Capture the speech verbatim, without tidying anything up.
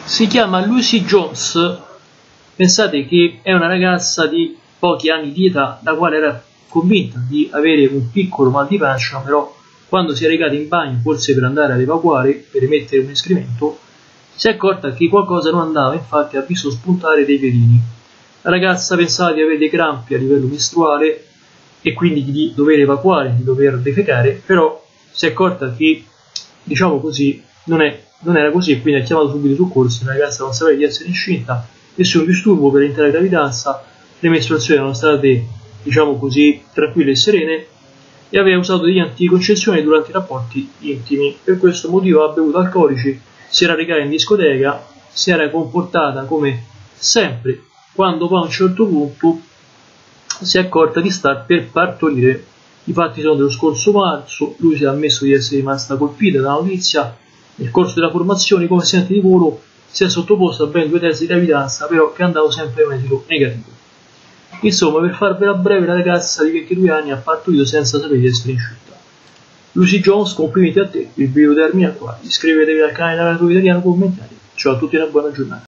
Si chiama Lucy Jones. Pensate che è una ragazza di pochi anni di età, la quale era convinta di avere un piccolo mal di pancia, però quando si è recata in bagno, forse per andare ad evacuare, per emettere un escremento, si è accorta che qualcosa non andava, infatti ha visto spuntare dei piedini. La ragazza pensava di avere dei crampi a livello mestruale e quindi di dover evacuare, di dover defecare, però si è accorta che, diciamo così, non, è, non era così, e quindi ha chiamato subito i soccorsi. La ragazza non sapeva di essere incinta, nessun disturbo per l'intera gravidanza, le mestruazioni erano state, diciamo così, tranquille e serene, e aveva usato degli anticoncezioni durante i rapporti intimi. Per questo motivo ha bevuto alcolici, si era recata in discoteca, si era comportata come sempre, quando poi a un certo punto si è accorta di star per partorire. I fatti sono dello scorso marzo, lui si è ammesso di essere rimasta colpita dalla notizia. Nel corso della formazione come assistente di volo si è sottoposto a ben due test di gravidanza, però che andavo sempre in esito negativo. Insomma, per farvela breve, la ragazza di ventidue anni ha partorito senza sapere di essere incinta. Lucy Jones, complimenti a te, il video termina qua. Iscrivetevi al canale Narrativo Italiano, commentare. Ciao a tutti e una buona giornata.